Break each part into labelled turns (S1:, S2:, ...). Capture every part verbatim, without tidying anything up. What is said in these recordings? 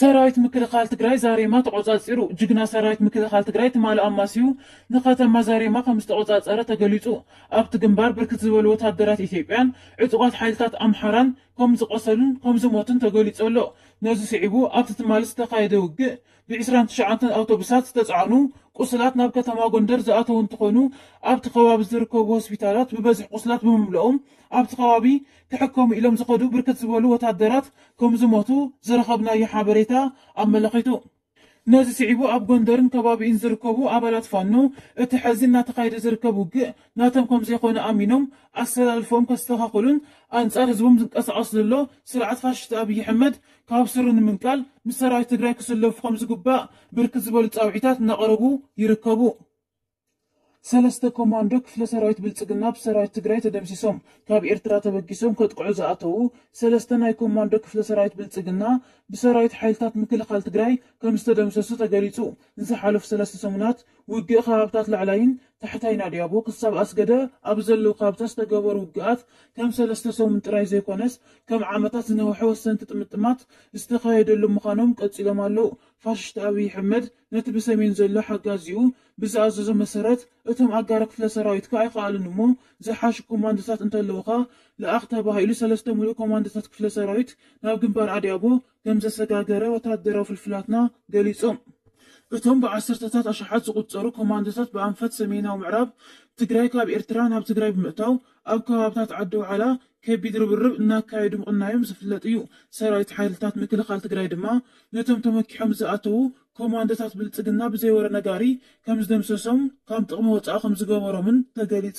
S1: ሰራዊት ምክልኻል ትግራይ ዛሬማ ተቆጻጽሩ ጅግና ሰራዊት ምክልኻል ትግራይ ትማል አማሲዩ ንኸተማ ዛሬማ ከም ዝተቆጻጸረ ተገሊጹ ኣብቲ ግንባር ብርክት ዝበሉ ወታደራት ኢትዮጵያን ዕጡቃት ሓይልታት ኣምሓራን ከም ዝቆሰሉን ከም ዝሞቱን ተገሊጹሎ ነዚ ስዒቡ ኣብቲ ትማል ዝተኻየደ ውግእ ብ29 ኣውቶቡሳት ዝተጻዕኑ ቁስላት ናብ ከተማ ጎንደር ዝኣተው እንትኾኑ ኣብቲ ከባቢ ዝርከቡ ሆስፒታላት ብበዝሒ ቁስላት ብምምልኦም ኣብቲ ከባቢ ክሕከሙ ኢሎም ዝኸዱ ብርክት ዝበሉ ወታደራት ከም ዝሞቱ ዝረኸብናዮ ሓበሬታ ኣመላኺቱ ነዚ ስዒቡ ኣብ ጎንደርን ከባቢኡን ዝርከቡ ኣባላት ፋኖ እቲ ሕዚ እናተኻየደ ዝርከብ ውግእ ናቶም ከም ዘይኮነ ኣሚኖም ኣሰላልፎም ከስተኻኽሉን ኣንጻር ህዝቦም ዝንቀሳቐስ ዘሎ ስርዓት ፋሽስት ኣብይ ኣሕመድ ካብ ስሩ ንምንቃል ምስ ሰራዊት ትግራይ ክስለፉ ከም ዝግባእ ብርክት ዝበሉ ጻውዒታት እናቐረቡ ይርከቡ ሰለስተ ኮማንዶ ክፍለ ሰራዊት ብልጽግና ብሰራዊት ትግራይ ተደምሲሶም ካብ ኤርትራ ተበጊሶም ከጥቅዑ ዝኣተው ሰለስተ ናይ ኮማንዶ ክፍለ ሰራዊት ብልጽግና ብሰራዊት ሓይልታት ምክልኻል ትግራይ ከም ዝተደምሰሱ ተገሊጹ ንዝሓለፉ ሰለስተ ሰሙናት ውግእ ከባብታት ላዕላይን ታሕታይን ኣድያቦ ክሳብ ኣስገደ ኣብ ዘለዉ ከባብታት ዝተገበሩ ውግኣት ከም ሰለስተ ሰሙን ጥራይ ዘይኮነስ ከም ዓመታት ዝነውሐ ወሰንቲ ጥምጥማት ዝተኻየደሉ ምዃኖም ቀፂሎም ኣለዉ ፋሽስት ኣብይ ኣሕመድ ነቲ ብሰሜን ዘሎ ሓጋዚኡ ብዝኣዘዞ መሰረት እቶም ኣጋር ክፍለ ሰራዊት ኣይከኣሉን እሞ ዝሓሹ ኮማንዶታት እንተለውኻ ለኣኽ ተባሂሉ ሰለስተ ሙሉእ ኮማንዶታት ክፍለ ሰራዊት ናብ ግንባር ኣድያቦ ከም ዘሰጋገረ ወታደራዊ ፍልፍላትና ገሊፆም እቶም ብዓሰርተታት ኣሽሓት ዝቁፀሩ ኮማንዶታት ብኣንፈት ሰሜናዊ ምዕራብ ትግራይ ካብ ኤርትራ ናብ ትግራይ ብምእታው ኣብ ከባብታት ዓዲ ዋዕላ ከቢድ ርብርብ እናካየዱ ምቕናዮም ዝፍለጥ እዩ ሰራዊት ሓይልታት ምክልኻል ትግራይ ድማ ነቶም ተመኪሖም ዝኣተዉ ኮማንዶታት ብልጽግና ብዘይወረ ነጋሪ ከም ዝደምሰሶም ካብ ጥቕሚ ወፃኢ ከም ዝገበሮምን ተገሊጹ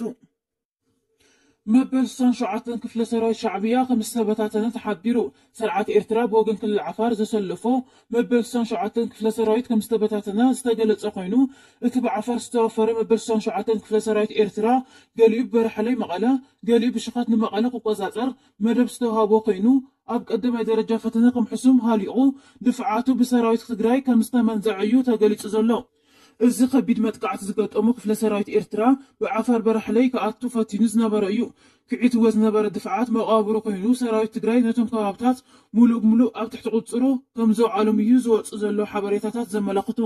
S1: መበል ስልሳ ወሸውዓተ ክፍለ ሰራዊት ሻዕብያ ከም ዝተበታተነ ተሓቢሩ ስርዓት ኤርትራ ብወገን ክልል ዓፋር ዘሰልፎ መበል ስልሳ ወሸውዓተ ክፍለ ሰራዊት ከም ዝተበታተነ ዝተገለጸ ኮይኑ እቲ ብዓፋር ዝተወፈረ መበል ስልሳ ወሸውዓተ ክፍለ ሰራዊት ኤርትራ ገሊኡ በረሓለይ መቐለ ገሊኡ ብሽኻት ንመቐለ ክቆጻጸር መደብ ዝተዋሃቦ ኮይኑ ኣብ ቀዳማይ ደረጃ ፈተነ ከም ሕሱም ሃሊቑ ድፍዓቱ ብሰራዊት ትግራይ ከም ዝተመንዘዐ እዩ ተገሊጹ ዘሎ እዚ ከቢድ መጥቃዕቲ ዝገጠሙ ክፍለ ሰራዊት ኤርትራ ብዓፋር በረሓለይ ከኣቱ ፈቲኑ ዝነበረ እዩ ክዒትዎ ዝነበረ ድፍዓት መቓብሩ ኮይኑ ሰራዊት ትግራይ ነቶም ከባብታት ሙሉእ ብሙሉእ ኣብ ትሕቲ ቁፅሩ ከም ዘውዓሎም እዩ ዝወፁ ዘሎ ሓበሬታታት ዘመላኽቱ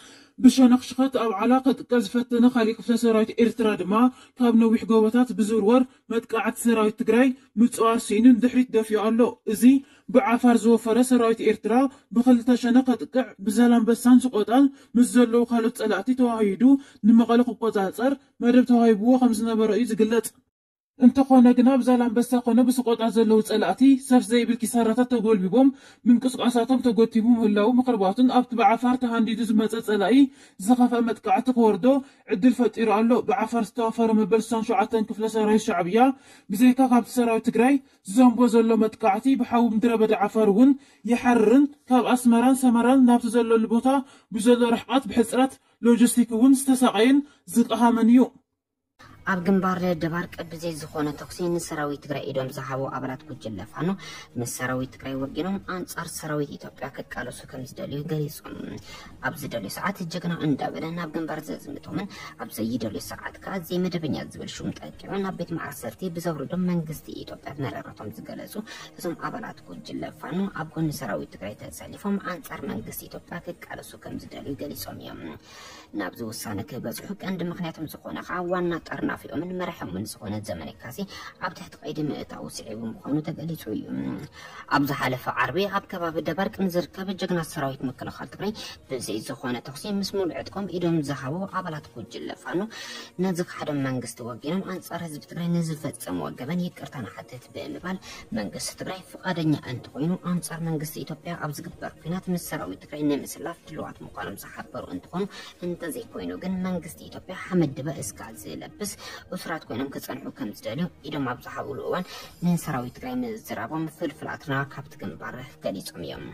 S1: ብሸነኽሽኸት ኣብ ዓላ ከጥቀ ዝፈተነ ካሊእ ክፍለ ሰራዊት ኤርትራ ድማ ካብ ነዊሕ ጎቦታት ብዝውርወር መጥቃዕቲ ሰራዊት ትግራይ ምፅዋር ሲኢኑን ድሕሪት ደፊኡ ኣሎ እዚ ብዓፋር ዝወፈረ ሰራዊት ኤርትራ ብክልተ ሸነኽ ከጥቅዕ ብዛላምበሳን ስቆጣን ምስ ዘለዉ ካልኦት ጸላእቲ ተዋሂዱ ንመቐለ ክቆጻጸር መደብ ተዋሂብዎ ከም ዝነበረ እዩ ዝግለጽ እንተኾነ ግና ብዛላምበሳ ኮነ ብስቆጣ ዘለዉ ጸላእቲ ሰፍ ዘይብል ኪሳራታት ተጎልቢቦም ምንቅስቃሳቶም ተጎቲቡ ምህላው ምክርባቱን ኣብቲ ብዓፋር ተሃንዲዱ ዝመፀ ጸላኢ ዝኸፍአ መጥቃዕቲ ክወርዶ ዕድል ፈጢሩ ኣሎ ብዓፋር ዝተዋፈረ መበል ስልሳ ወሸውዓተ ክፍለ ሰራዊት ሻዕብያ ብዘይካ ካብቲ ሰራዊት ትግራይ ዝዘንቦ ዘሎ መጥቃዕቲ ብሓዊ ምድረ በዳ ዓፋር እውን ይሓርርን ካብ ኣስመራን ሰመራን ናብቲ ዘለሉ ቦታ ብዘሎ ርሕቀት ብሕፅረት ሎጂስቲክ እውን ዝተሳቀየን ዝቀሃመን እዩ
S2: ኣብ ግንባር ደባርቅ ብዘይ ዝኾነ ተኩሲ ንሰራዊት ትግራይ ኢዶም ዝሃቡ ኣባላት ጉጅለ ፋኖ ምስ ሰራዊት ትግራይ ወጊኖም ኣንጻር ሰራዊት ኢትዮጵያ ክቃለሱ ከም ዝደልዩ ገሊፆም ኣብ ዝደልዩ ሰዓት ጀግና እንዳበለ ናብ ግንባር ዘዝምቶምን ኣብ ዘይደልዩ ሰዓት ከዓ ዘይመደበኛ ዝብል ሹም ጠቂዑ ናብ ቤት ማዕሰርቲ ብዘውርዶም መንግስቲ ኢትዮጵያ መረረቶም ዝገለጹ እዞም ኣባላት ጉጅለ ፋኖ ኣብ ጎኒ ሰራዊት ትግራይ ተሰሊፎም ኣንጻር መንግስቲ ኢትዮጵያ ክቃለሱ ከም ዝደልዩ ገሊፆም እዮም ናብዚ ውሳነ ክበጽሑ ቀንዲ ምክንያቶም ዝኾነ ከዓ ዋና ጠርና ናፊኦምን መርሐምን ዝኾነ ዘመነ ካሴ ኣብ ትሕቲ ቀይዲ ምእታው ስዒቡ ምዃኑ ተገሊጹ እዩ ኣብ ዝሓለፈ ዓርቢ ኣብ ከባቢ ደባርቅ ንዝርከብ ጀግና ሰራዊት ምክልኻል ትግራይ ብዘይ ዝኾነ ተኩሲ ምስ ሙሉእ ዕጥቆም ኢዶም ዝሃቡ ኣባላት ጉጅለ ፋኖ ነዚ ካሕዶም መንግስቲ ወጊኖም ኣንጻር ህዝቢ ትግራይ ንዝፈጸሙ ወገበን ይቅርታ ንሓትት ብምባል መንግስቲ ትግራይ ፍቃደኛ እንተኮይኑ ኣንጻር መንግስቲ ኢትዮጵያ ኣብ ዝግበር ኩናት ምስ ሰራዊት ትግራይ ንምስላፍ ድልዋት ምዃኖም ዝሓበሩ እንትኾኑ እንተዘይኮይኑ ግን መንግስቲ ኢትዮጵያ ሓመድ በእስካ ዝለብስ أسرات كونهم كتصنعوا كم زدلوا إذا ما بزحولوا وان نسراوي تقرأ من الزرابهم فلفل عطنا كابت جنباره قليصهم يوم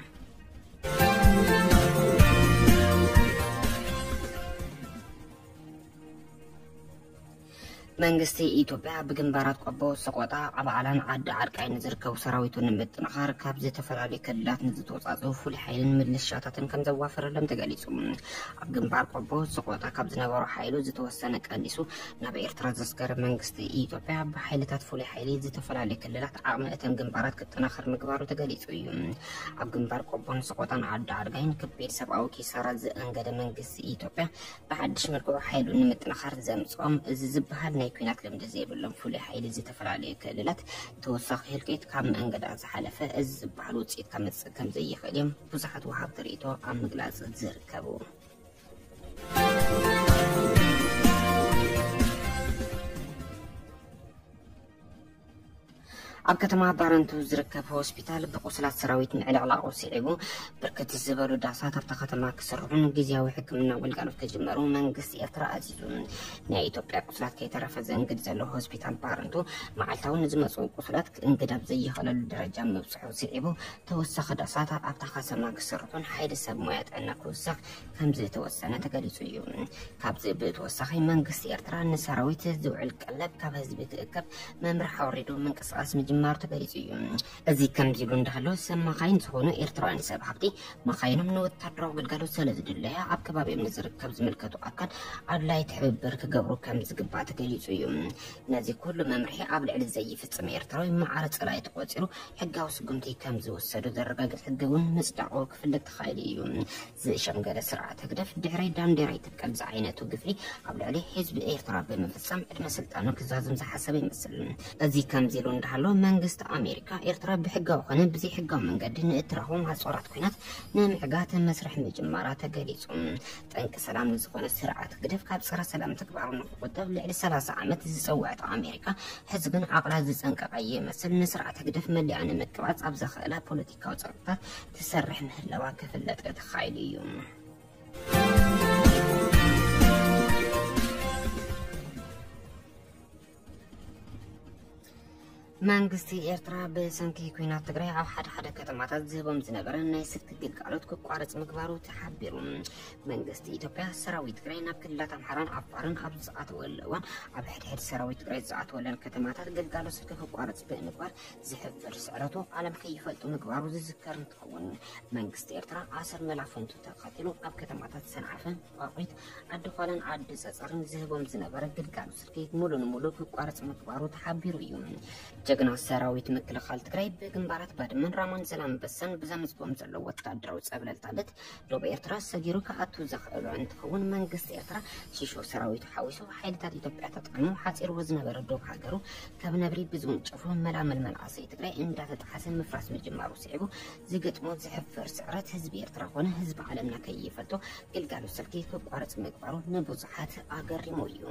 S2: መንግስቲ ኢትዮጵያ ብግንባራት ቆቦ ሰቆጣ አባዓላን ዓዲ ዓርቃይን ዝርከቡ ሰራዊቱን ምጥንኻር ካብ ዝተፈላለዩ ክልላት ንዝተወጻጸፉ ፍሉይ ሓይልን ምልሻታትን ከም ዘዋፈረሎም ተገሊጹ ኣብ ግንባር ቆቦ ሰቆጣ ካብ ዝነበሩ ሓይሉ ዝተወሰነ ቀንዲሱ ናብ ኤርትራ ዘስገረ መንግስቲ ኢትዮጵያ ብሓይልታት ፍሉይ ሓይሊ ዝተፈላለዩ ክልላት ዓቕሚ እተን ግንባራት ክጥንኻር ምግባሩ ተገሊጹ እዩ ኣብ ግንባር ቆቦን ሰቆጣን ዓዲ ዓርቃይን ከቢድ ሰብኣዊ ኪሳራ ዝእንገደ መንግስቲ ኢትዮጵያ ብሓድሽ መልክዑ ሓይሉን ምጥንኻር ዘምጽኦም እዚ ዝበሃል ናይ ኩናት ልምዲ ዘይብሎም ፍሉይ ሓይሊ ዝተፈላለዩ ክልላት ተወሳኺ ህልቂት ካብ መንገዳ ዝሓለፈ እዚ ዝበሃል ውፅኢት ከመጽእ ከም ዘይኽእል እዮም ብዙሓት ወሃብቲ ርእይቶ ኣብ ምግላጽ ዝርከቡ ኣብ ከተማ ባረንቱ ዝርከብ ሆስፒታል ብቁስላት ሰራዊት ንዕለቕላቑ ሲዒቡ ብርክት ዝበሉ ዳሳት ኣብታ ከተማ ክስርሑን ጊዜያዊ ሕክምና ግልጋሎት ከጅመሩ መንግስቲ ኤርትራ ኣዚዙ ናይ ኢትዮጵያ ቁስላት ከይተረፈ ዘንግድ ዘሎ ሆስፒታል ባረንቱ መዓልታዊ ንዝመፁ ቁስላት እንግዳብ ዘይኽእለሉ ደረጃ መብፅሑ ሲዒቡ ተወሳኺ ዳሳት ኣብታ ከተማ ክስርሑን ሓይሊ ሰብ ሞያ ጥዕና ክውስኽ ከም ዝተወሰነ ተገሊጹ እዩ ካብዚ ብተወሳኺ መንግስቲ ኤርትራ ንሰራዊት ዝውዕል ቀለብ ካብ ህዝቢ ክእከብ መምርሒ ኣውሪዱ ምንቅስቓስ ምጅማር ተገሊጹ እዩ እዚ ከም ዚሉ እንዳሃሎ ሰብ መኻይን ዝኾኑ ኤርትራውያን ሰብ ሃብቲ መኻይኖም ንወታደራዊ ግልጋሎት ስለ ዝድለያ ኣብ ከባቢኦም ንዝርከብ ዝምልከቱ ኣካል ኣድላይ ትሕብብር ክገብሩ ከም ዝግባእ ተገሊጹ እዩ ነዚ ኩሉ መምርሒ ኣብ ልዕሊ ዘይፍጽም ኤርትራዊ ማዕረ ጽላኢ ተቆፂሩ ሕጋዊ ስጉምቲ ከም ዝወሰዱ ዘረጋግጽ ሕጊ እውን ምጽዳቑ ክፍለጥ ተኻኢሉ እዩ ዝሸምገለ ስርዓተ ህግደፍ ድሕሪ ዳንዴራ ይትከል ዝዓይነቱ ግፍዒ ኣብ ልዕሊ ህዝቢ ኤርትራ ብምፍጻም ዕድመ ስልጣኑ ክዛዝም ዝሓሰበ ይመስል እዚ ከም ዚሉ እንዳሃሎ መንግስት ኣሜሪካ ኤርትራ ብሕጋዊ ኾነ ብዘይ ሕጋዊ መንገዲ ንእትራኹም ሃጾራት ኩናት ንምዕጋት መስርሕ ምጅማራ ተገሊጹ ጠንቂ ሰላም ዝኾነ ስርዓት ህግደፍ ካብ ፀረ ሰላም ተግባሩ ንክቁጠብ ልዕሊ ሰላሳ ዓመት ዝፀውዐት ኣሜሪካ ሕዚ ግን ዓቕላ ዝፀንቀቐ ይመስል ንስርዓት ህግደፍ መሊኣ ንምቅባፅ ኣብ ዘኽእላ ፖለቲካዊ ፀቕጥታት ትሰርሕ ምህላዋ ክፍለጥ ተኻኢሉ እዩ መንግስቲ ኤርትራ በሰንኪ ኩናት ትግራይ ኣብ ሓደ ሓደ ከተማታት ዝህቦም ዝነበረ ናይ ስልክ ግልጋሎት ክቋረጽ ምግባሩ ተሓቢሩ መንግስቲ ኢትዮጵያ ሰራዊት ትግራይ ናብ ክልላት ኣምሓራን ኣፋርን ኣብ ዝኣተወሉ እዋን ኣብ ሕድሕድ ሰራዊት ትግራይ ዝኣተወለን ከተማታት ግልጋሎት ስልኪ ክቋረጽ ብምግባር ዝሕብር ስዕረቱ ዓለም ከይፈልጡ ምግባሩ ዝዝከር እንትኸውን መንግስቲ ኤርትራ ኣሰር መላፈንቱ ተኸቲሉ ኣብ ከተማታት ሰንዓፈን ቋቑት ዓዲ ኾለን ዓዲ ፀፀርን ዝህቦም ዝነበረ ግልጋሎት ስልኪ ሙሉ ንሙሉ ክቋረጽ ምግባሩ ተሓቢሩ እዩ ጀግና ሰራዊት ምክልኻል ትግራይ ብግንባራት ባድመን ራማን ዘላንበሳን ብዘምጽኦም ዘሎ ወታደራዊ ፀብለልታለት ዶብ ኤርትራ ሰጊሩ ከኣቱ ዘኽእሉ እንትኸውን መንግስቲ ኤርትራ ሽሾ ሰራዊቱ ሓዊሱ ሓይልታት ኢትዮጵያ ተጠቅሙ ሓፂርዎ ዝነበረ ዶብ ሃገሩ ካብ ነብሪ ብዝውንጨፉ መላመል መናእሰይ ትግራይ እንዳተጣሓሰ ምፍራስ ምጅማሩ ስዒቡ ዝገጥሞ ዝሕፍር ስዕረት ህዝቢ ኤርትራ ኾነ ህዝቢ ዓለምና ከይፈልጦ ግልጋሎት ስልኪ ክቋረጽ ምግባሩ ንብዙሓት ኣገሪሙ እዩ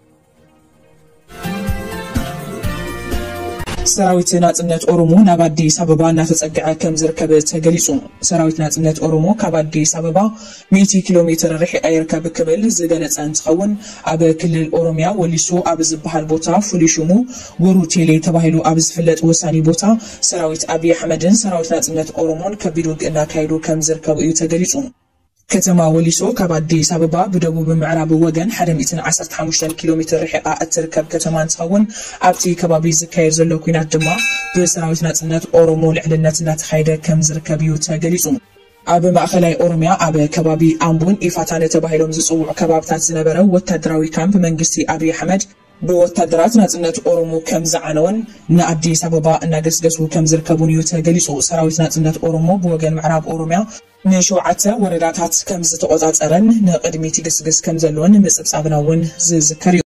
S3: ሰራዊት ናጽነት ኦሮሞ ናብ አዲስ አበባ እናተጸገዐ ከም ዝርከብ ተገሊጹ ሰራዊት ናጽነት ኦሮሞ ካብ አዲስ አበባ መቶ ኪሎ ሜትር ርሒቕ ይርከብ ክብል ዝገለጸ እንትኸውን ኣብ ክልል ኦሮሚያ ወሊሶ ኣብ ዝበሃል ቦታ ፍሉይ ሽሙ ጎሩ ቴሌ ተባሂሉ ኣብ ዝፍለጥ ወሳኒ ቦታ ሰራዊት አብይ አሕመድን ሰራዊት ናጽነት ኦሮሞን ከቢድ ውግእ እናካየዱ ከም ዝርከቡ እዩ ተገሊጹ ከተማ ወሊሶ ካብ አዲስ አበባ በደቡብ ምዕራብ ወገን one hundred fifteen ኪሎ ሜትር ርሒቓ እትርከብ ከተማ እንትኸውን ኣብቲ ከባቢ ዝካየድ ዘሎ ኩናት ድማ ብሰራዊት ናጽነት ኦሮሞ ልዕልነት እናተኻየደ ከም ዝርከብ እዩ ተገሊጹ ኣብ ማእኸላይ ኦሮሚያ ኣብ ከባቢ ኣምቦን ኢፋታን ተባሂሎም ዝጽውዑ ከባቢታት ዝነበረ ወታደራዊ ካምፕ መንግስቲ አብይ አሕመድ بوتدرات ناتنت أورمو كم زعنون نأدي سببا نجسجسو كم زركبون يتجلسو سراويت ناتنت أورمو بوجن معراب أورميا نشوعته ورداتات كم زتقطعت أرن نقدمي تجسجس كم زلون مسبس عبناون زذكري